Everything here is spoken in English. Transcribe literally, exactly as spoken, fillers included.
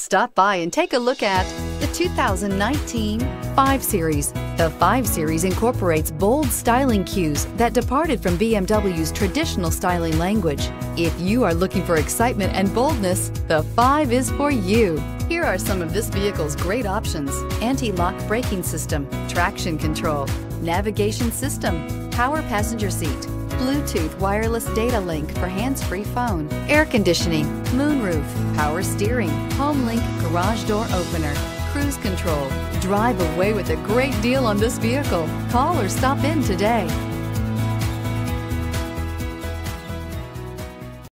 Stop by and take a look at the two thousand nineteen five series. The five series incorporates bold styling cues that departed from B M W's traditional styling language. If you are looking for excitement and boldness, the five is for you. Here are some of this vehicle's great options: anti-lock braking system, traction control, navigation system, power passenger seat, Bluetooth wireless data link for hands-free phone, air conditioning, moonroof, power steering, HomeLink garage door opener, cruise control. Drive away with a great deal on this vehicle. Call or stop in today.